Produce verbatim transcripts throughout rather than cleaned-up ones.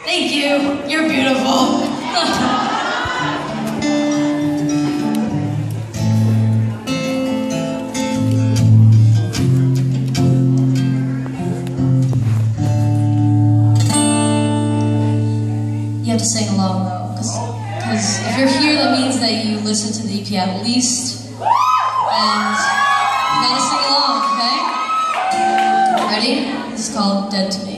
Thank you. You're beautiful. You have to sing along though, because if you're here, that means that you listen to the E P at least, and you gotta sing along, okay? Ready? This is called Dead to Me.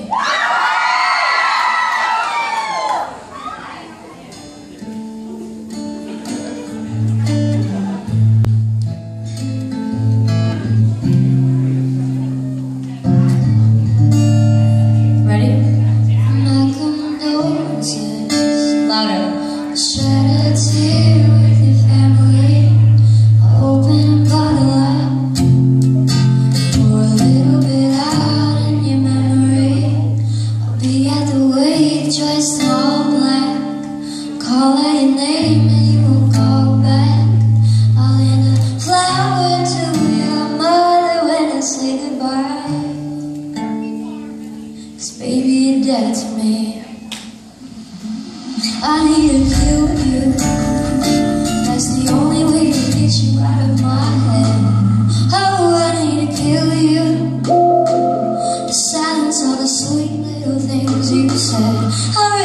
Shed a tear with your family. I open a bottle up, pour a little bit out in your memory. I'll be at the wake dressed in all black, call out your name and you won't call back. I'll hand a flower to your mother when I say goodbye, 'cause baby you're dead to me. I need to kill you. That's the only way to get you out of my head. Oh, I need to kill you. To silence all the sweet little things you said. I